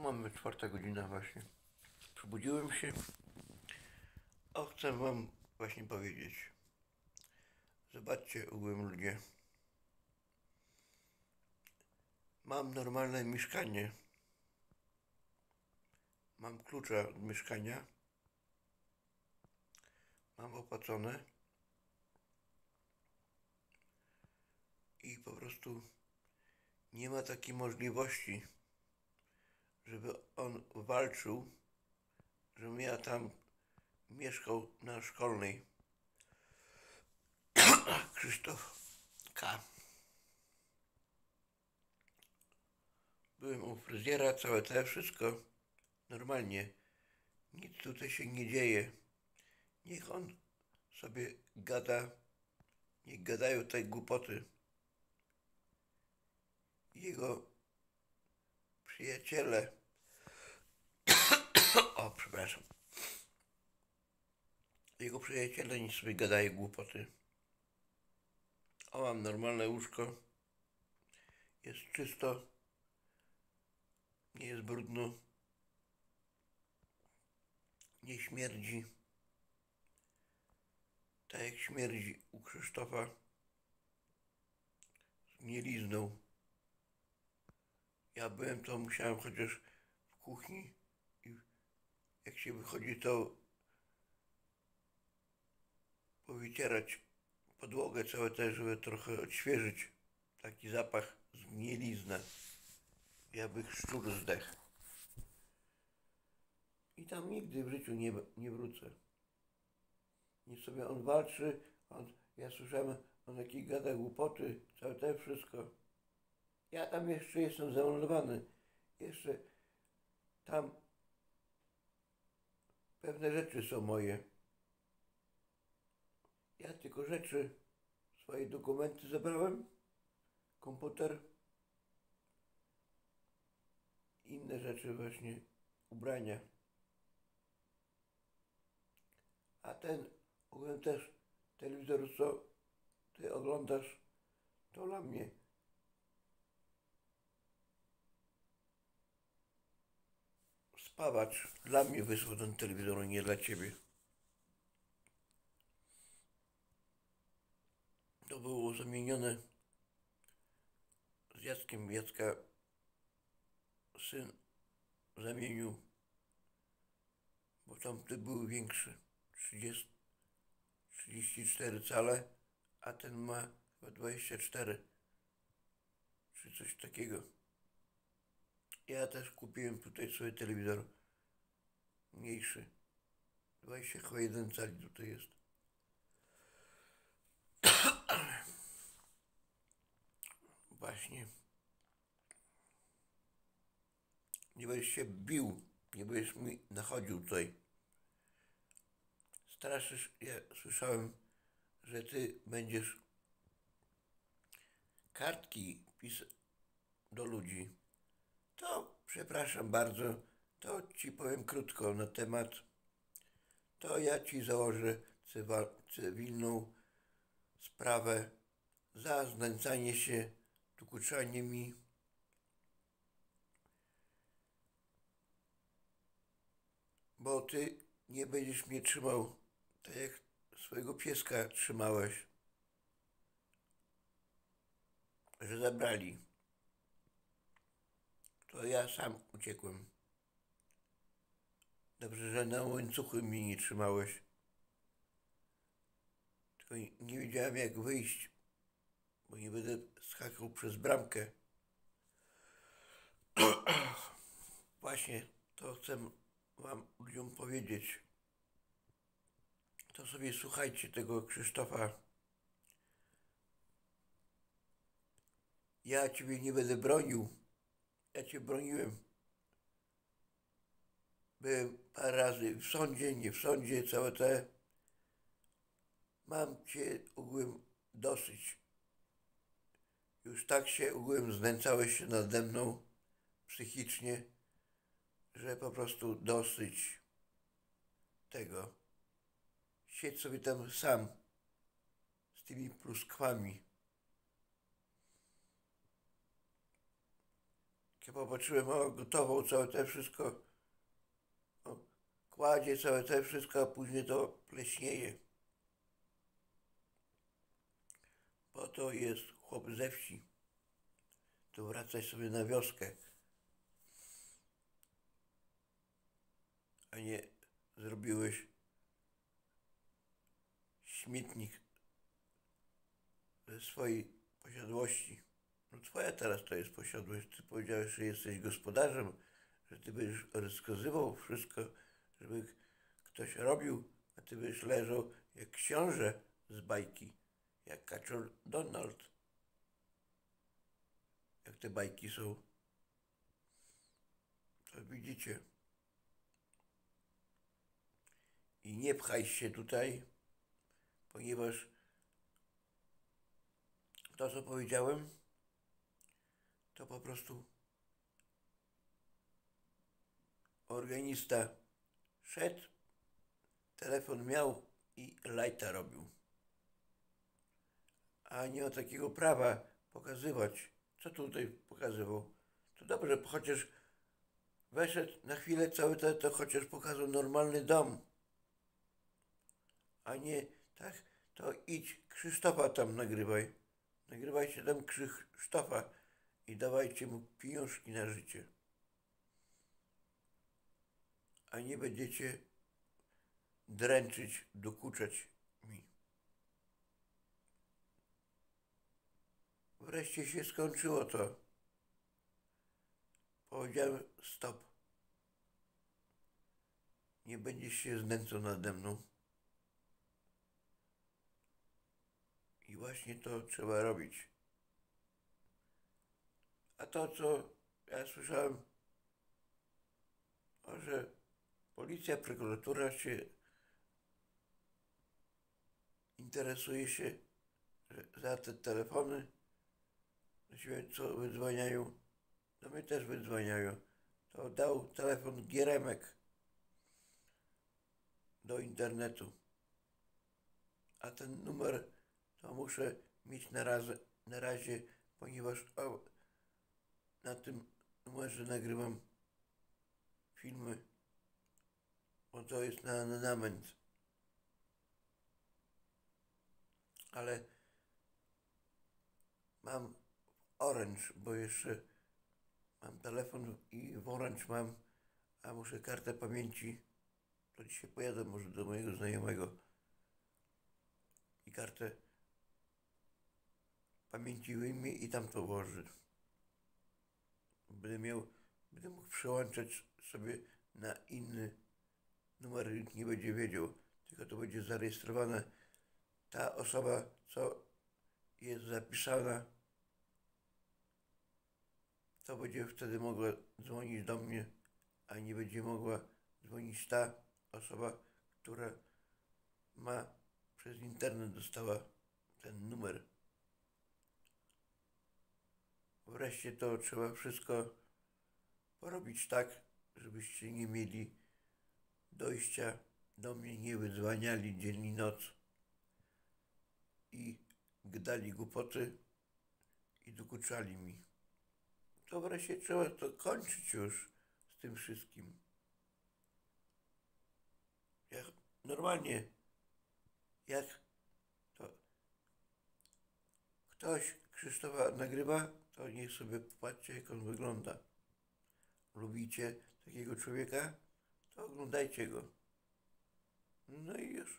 Mamy 4 godzina właśnie. Przebudziłem się. Chcę wam właśnie powiedzieć. Zobaczcie, ogółem ludzie. Mam normalne mieszkanie. Mam klucza od mieszkania. Mam opłacone. I po prostu nie ma takiej możliwości, żeby on walczył, żebym ja tam mieszkał na Szkolnej. Krzysztof K. Byłem u fryzjera, całe to wszystko normalnie. Nic tutaj się nie dzieje. Niech on sobie gada, niech gadają te głupoty. Jego przyjaciele, przepraszam, jego przyjaciele niech sobie gadają głupoty. Mam normalne łóżko, jest czysto, nie jest brudno, nie śmierdzi, tak jak śmierdzi u Krzysztofa z mielizną. Ja byłem, to musiałem chociaż w kuchni i jak się wychodzi, to powycierać podłogę całe też, żeby trochę odświeżyć taki zapach z mielizny. Ja bych szczur zdechł. I tam nigdy w życiu nie wrócę. Niech sobie on walczy, ja słyszałem, on jakieś gada głupoty, całe to wszystko. Ja tam jeszcze jestem zamelowany. Jeszcze tam pewne rzeczy są moje. Ja tylko rzeczy, swoje dokumenty zabrałem, komputer, inne rzeczy właśnie, ubrania. A ten, ogólnie też telewizor, co ty oglądasz, to dla mnie. Spawacz dla mnie wysłał ten telewizor, nie dla ciebie. To było zamienione z Jackiem. Jacka syn zamienił, bo tamty był większy, 34 cale, a ten ma chyba 24, czy coś takiego. Ja też kupiłem tutaj sobie telewizor mniejszy, 21 cali tutaj jest. Właśnie. Nie będziesz się bił, nie będziesz mi nachodził tutaj. Straszysz, ja słyszałem, że ty będziesz kartki pisał do ludzi. To przepraszam bardzo, to ci powiem krótko na temat. To ja ci założę cywilną sprawę za znęcanie się, dokuczanie mi. Bo ty nie będziesz mnie trzymał tak jak swojego pieska trzymałeś, że zabrali. To ja sam uciekłem. Dobrze, że na łańcuchy mnie nie trzymałeś. Tylko nie wiedziałem, jak wyjść, bo nie będę skakał przez bramkę. Właśnie to chcę wam ludziom powiedzieć. To sobie słuchajcie tego Krzysztofa. Ja ciebie nie będę bronił. Ja cię broniłem. Byłem parę razy w sądzie, nie w sądzie, całe te. Mam cię ogółem dosyć. Już tak się ogółem znęcałeś się nade mną psychicznie, że po prostu dosyć tego. Siedź sobie tam sam z tymi pluskwami. Jak popatrzyłem, o, gotował całe te wszystko, o, kładzie całe te wszystko, a później to pleśnieje. Po to jest chłop ze wsi. To wracaj sobie na wioskę, a nie zrobiłeś śmietnik ze swojej posiadłości. No twoja teraz to jest posiadłość. Ty powiedziałeś, że jesteś gospodarzem, że ty będziesz rozkazywał wszystko, żeby ktoś robił, a ty będziesz leżał jak książę z bajki, jak kaczor Donald. Jak te bajki są, to widzicie. I nie pchaj się tutaj, ponieważ to, co powiedziałem, to po prostu organista szedł, telefon miał i lajta robił. A nie ma takiego prawa pokazywać. Co tutaj pokazywał? To dobrze, chociaż weszedł na chwilę cały to chociaż pokazał normalny dom. A nie tak, to idź Krzysztofa tam nagrywaj. Nagrywajcie tam Krzysztofa i dawajcie mu pieniążki na życie. A nie będziecie dręczyć, dokuczać mi. Wreszcie się skończyło to. Powiedziałem stop. Nie będziesz się znęcał nade mną. I właśnie to trzeba robić. A to, co ja słyszałem, że policja, prokuratura się interesuje się za te telefony, co wydzwaniają, no mnie też wydzwaniają. To dał telefon Gieremek do internetu. A ten numer to muszę mieć na razie, ponieważ na tym numerze nagrywam filmy, bo to jest na abonament. Ale mam Orange, bo jeszcze mam telefon i w Orange mam, a muszę kartę pamięci. To dzisiaj pojadę może do mojego znajomego i kartę pamięci wyjmie i tam to włoży. Będę mógł przełączać sobie na inny numer, nikt nie będzie wiedział, tylko to będzie zarejestrowane. Ta osoba, co jest zapisana, to będzie wtedy mogła dzwonić do mnie, a nie będzie mogła dzwonić ta osoba, która przez internet dostała ten numer. Wreszcie to trzeba wszystko porobić tak, żebyście nie mieli dojścia do mnie, nie wydzwaniali dzień i noc i gdali głupoty i dokuczali mi. To wreszcie trzeba to kończyć już z tym wszystkim. Normalnie, jak to ktoś Krzysztofa nagrywa, to niech sobie popatrzcie, jak on wygląda. Lubicie takiego człowieka? To oglądajcie go. No i już.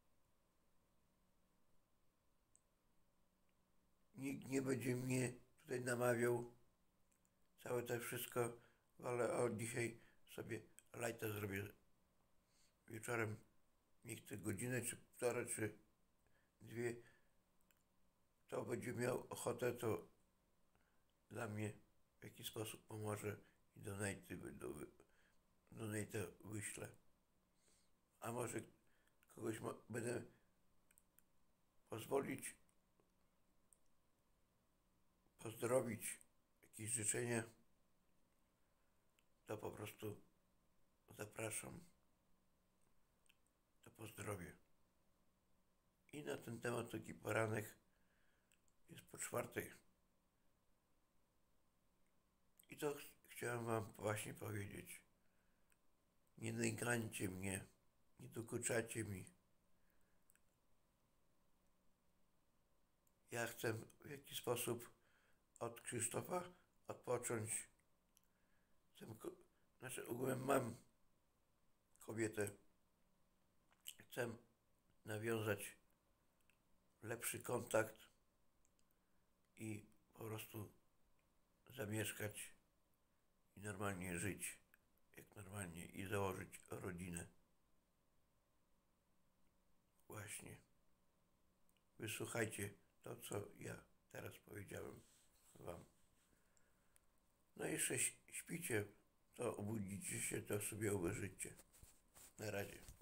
Nikt nie będzie mnie tutaj namawiał. Całe to wszystko, ale dzisiaj sobie lajta zrobię wieczorem. Niech te godzinę, czy półtora, czy dwie, to będzie miał ochotę, to dla mnie w jakiś sposób pomoże i donate wyślę. A może kogoś będę pozwolić pozdrowić, jakieś życzenia, to po prostu zapraszam, to pozdrowię. I na ten temat taki poranek jest po 4:00. I I to chciałem wam właśnie powiedzieć. Nie nękajcie mnie, nie dokuczacie mi. Ja chcę w jakiś sposób od Krzysztofa odpocząć. Znaczy ogółem mam kobietę. Chcę nawiązać lepszy kontakt i po prostu zamieszkać i normalnie żyć, jak normalnie, i założyć rodzinę. Właśnie. Wysłuchajcie to, co ja teraz powiedziałem wam. No jeszcze śpicie, to obudzicie się, to sobie obejrzycie. Na razie.